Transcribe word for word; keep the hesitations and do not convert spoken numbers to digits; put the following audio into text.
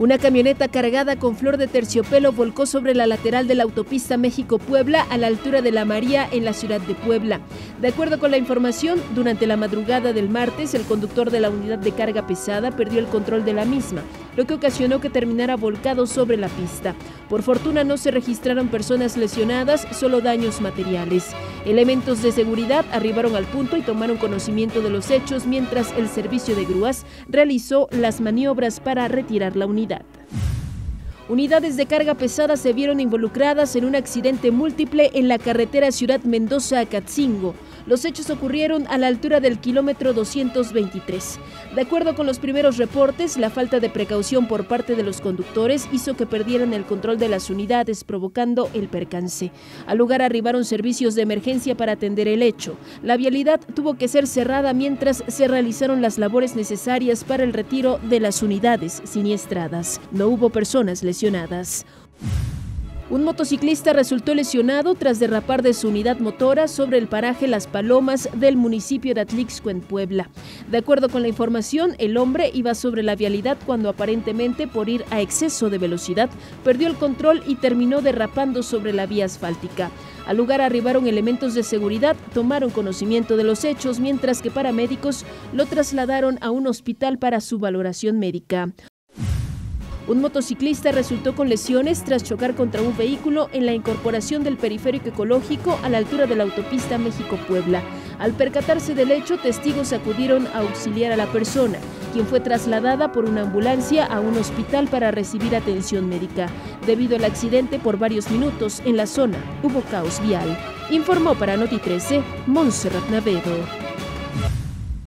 Una camioneta cargada con flor de terciopelo volcó sobre la lateral de la autopista México-Puebla a la altura de La María en la ciudad de Puebla. De acuerdo con la información, durante la madrugada del martes, el conductor de la unidad de carga pesada perdió el control de la misma, lo que ocasionó que terminara volcado sobre la pista. Por fortuna no se registraron personas lesionadas, solo daños materiales. Elementos de seguridad arribaron al punto y tomaron conocimiento de los hechos mientras el servicio de grúas realizó las maniobras para retirar la unidad. Unidades de carga pesada se vieron involucradas en un accidente múltiple en la carretera Ciudad Mendoza-Acatzingo. Los hechos ocurrieron a la altura del kilómetro doscientos veintitrés. De acuerdo con los primeros reportes, la falta de precaución por parte de los conductores hizo que perdieran el control de las unidades, provocando el percance. Al lugar arribaron servicios de emergencia para atender el hecho. La vialidad tuvo que ser cerrada mientras se realizaron las labores necesarias para el retiro de las unidades siniestradas. No hubo personas lesionadas. Un motociclista resultó lesionado tras derrapar de su unidad motora sobre el paraje Las Palomas del municipio de Atlixco, en Puebla. De acuerdo con la información, el hombre iba sobre la vialidad cuando aparentemente por ir a exceso de velocidad perdió el control y terminó derrapando sobre la vía asfáltica. Al lugar arribaron elementos de seguridad, tomaron conocimiento de los hechos, mientras que paramédicos lo trasladaron a un hospital para su valoración médica. Un motociclista resultó con lesiones tras chocar contra un vehículo en la incorporación del periférico ecológico a la altura de la autopista México-Puebla. Al percatarse del hecho, testigos acudieron a auxiliar a la persona, quien fue trasladada por una ambulancia a un hospital para recibir atención médica. Debido al accidente, por varios minutos en la zona hubo caos vial. Informó para Noti trece, Montserrat Navedo.